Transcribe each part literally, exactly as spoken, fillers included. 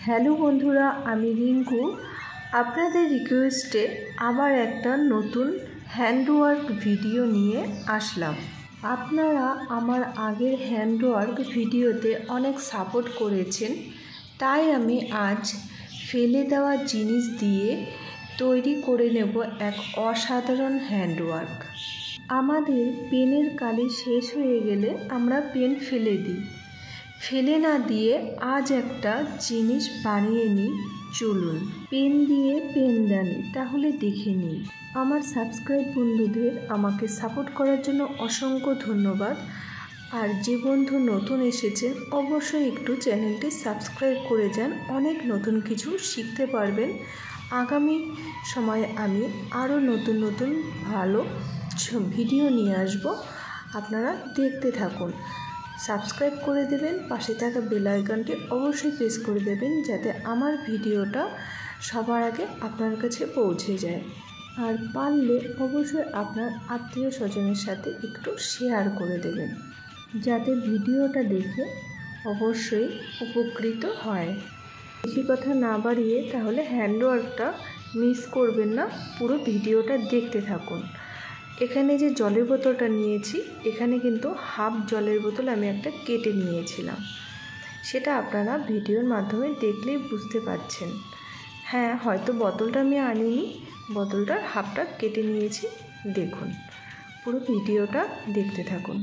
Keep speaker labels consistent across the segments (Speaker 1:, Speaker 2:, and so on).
Speaker 1: Hello বন্ধুরা, আমি রিঙ্কু। আপনাদের রিকোয়েস্টে আবার একটা নতুন হ্যান্ডওয়ার্ক ভিডিও নিয়ে আসলাম। আপনারা আমার আগের হ্যান্ডওয়ার্ক ভিডিওতে অনেক সাপোর্ট করেছেন, তাই আমি আজ ফেলে দেওয়া জিনিস দিয়ে তৈরি করে নেব এক অসাধারণ হ্যান্ডওয়ার্ক। আমাদের পেনের কালি শেষ হয়ে গেলে আমরা পেন ফেলে দিই। ফেলে না দিয়ে আজ একটা জিনিস বানিয়ে নিই। চলুন, পেন দিয়ে পেনদানি তাহলে দেখে নিই। আমার সাবস্ক্রাইব বন্ধুদের আমাকে সাপোর্ট করার জন্য অসংখ্য ধন্যবাদ। আর যে বন্ধু নতুন এসেছেন অবশ্যই একটু চ্যানেলটি সাবস্ক্রাইব করে যান, অনেক নতুন কিছু শিখতে পারবেন। আগামী সময়ে আমি আরও নতুন নতুন ভালো ভিডিও নিয়ে আসব, আপনারা দেখতে থাকুন। সাবস্ক্রাইব করে দেবেন, পাশে থাকা বেল আইকনটি অবশ্যই প্রেস করে দেবেন যাতে আমার ভিডিওটা সবার আগে আপনার কাছে পৌঁছে যায়। আর পারলে অবশ্যই আপনার আত্মীয় স্বজনের সাথে একটু শেয়ার করে দেবেন যাতে ভিডিওটা দেখে অবশ্যই উপকৃত হয়। বেশি কথা না বাড়িয়ে তাহলে হ্যান্ডওয়ার্কটা মিস করবেন না, পুরো ভিডিওটা দেখতে থাকুন। এখানে যে জলের বোতলটা নিয়েছি, এখানে কিন্তু হাফ জলের বোতল আমি একটা কেটে নিয়েছিলাম, সেটা আপনারা ভিডিওর মাধ্যমে দেখলেই বুঝতে পারছেন। হ্যাঁ, হয়তো বোতলটা আমি আনিনি, বোতলটার হাফটা কেটে নিয়েছি। দেখুন, পুরো ভিডিওটা দেখতে থাকুন।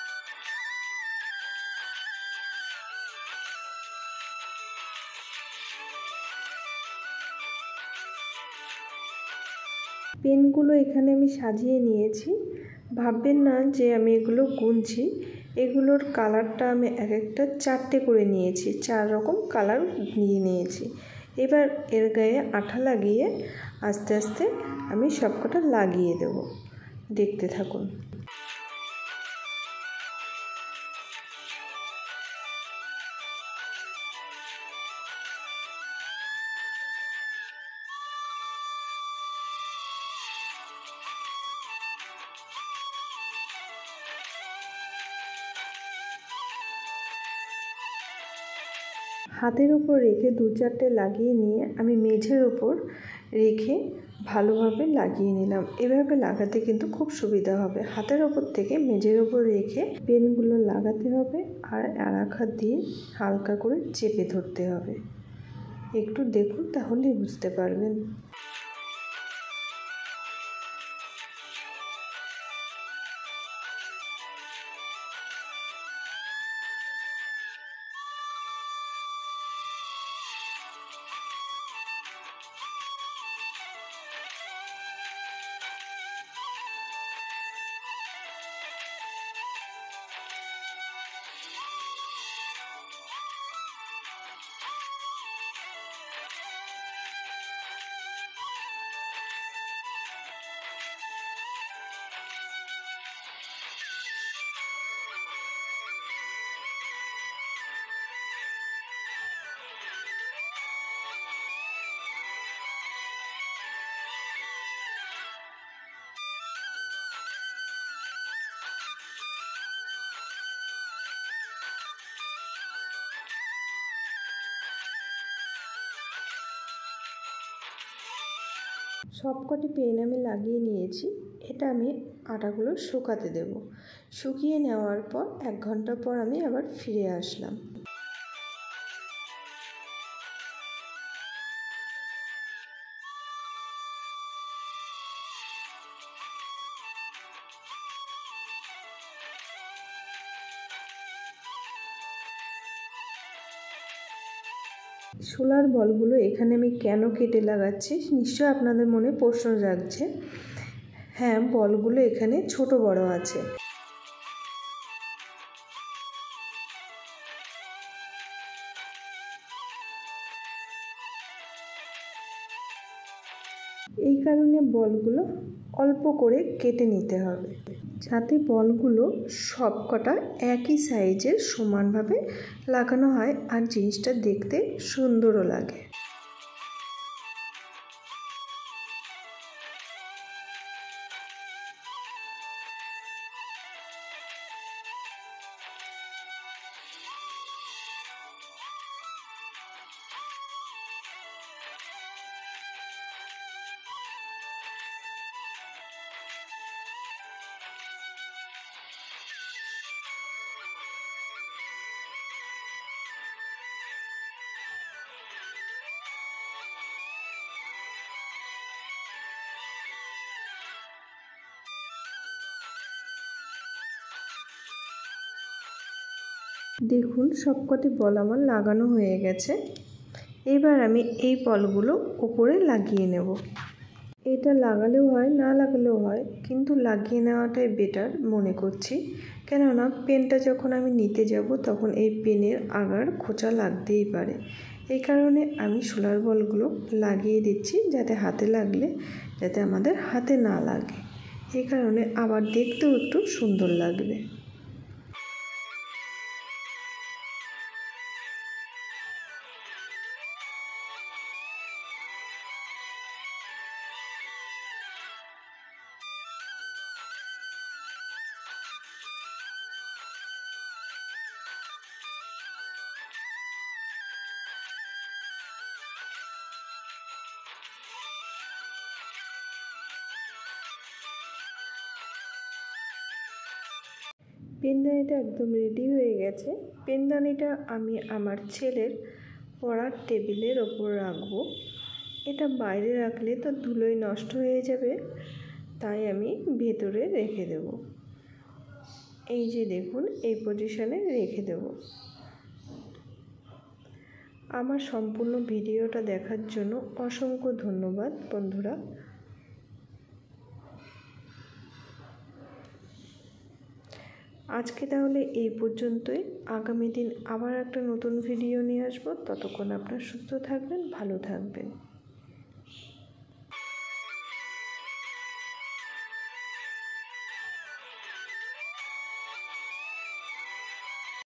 Speaker 1: পেনগুলো এখানে আমি সাজিয়ে নিয়েছি। ভাববেন না যে আমি এগুলো গুনছি, এগুলোর কালারটা আমি এক একটা চারটে করে নিয়েছি, চার রকম কালার নিয়ে নিয়েছি। এবার এর গায়ে আঠা লাগিয়ে আস্তে আস্তে আমি সবকটা লাগিয়ে দেব, দেখতে থাকুন। হাতের উপর রেখে দু চারটে লাগিয়ে নিয়ে আমি মেঝের ওপর রেখে ভালোভাবে লাগিয়ে নিলাম। এভাবে লাগাতে কিন্তু খুব সুবিধা হবে। হাতের ওপর থেকে মেঝের ওপর রেখে পেনগুলো লাগাতে হবে আর আরেক হাত দিয়ে হালকা করে চেপে ধরতে হবে। একটু দেখুন, তাহলেই বুঝতে পারবেন। সবকটি পেন আমি লাগিয়ে নিয়েছি। এটা আমি আটাগুলো শুকাতে দেব। শুকিয়ে নেওয়ার পর এক ঘন্টা পর আমি আবার ফিরে আসলাম। সোলার বলগুলো এখানে আমি কেন কেটে লাগাচ্ছি নিশ্চয় আপনাদের মনে প্রশ্ন জাগছে। হ্যাঁ, বলগুলো এখানে ছোট বড় আছে। এই কারণে বলগুলো অল্প করে কেটে নিতে হবে যাতে বলগুলো সবকটা একই সাইজের সমানভাবে লাগানো হয় আর জিনিসটা দেখতে সুন্দরও লাগে। দেখুন সবকটি বল আমার লাগানো হয়ে গেছে। এবার আমি এই বলগুলো উপরে লাগিয়ে নেব। এটা লাগালেও হয়, না লাগালেও হয়, কিন্তু লাগিয়ে নেওয়াটাই বেটার মনে করছি। কেননা পেনটা যখন আমি নিতে যাব তখন এই পেনের আগার খোঁচা লাগতেই পারে। এই কারণে আমি সোলার বলগুলো লাগিয়ে দিচ্ছি, যাতে হাতে লাগলে যাতে আমাদের হাতে না লাগে। এই কারণে আবার দেখতেও একটু সুন্দর লাগবে। পেনদানিটা একদম রেডি হয়ে গেছে। পেনদানিটা আমি আমার ছেলের পড়ার টেবিলের ওপর রাখবো। এটা বাইরে রাখলে তো ধুলোয় নষ্ট হয়ে যাবে, তাই আমি ভেতরে রেখে দেব। এই যে দেখুন, এই পজিশনে রেখে দেব। আমার সম্পূর্ণ ভিডিওটা দেখার জন্য অসংখ্য ধন্যবাদ বন্ধুরা। আজকে তাহলে এই পর্যন্তই। আগামী দিন আবার একটা নতুন ভিডিও নিয়ে আসবো। ততক্ষণ আপনারা সুস্থ থাকবেন, ভালো থাকবেন।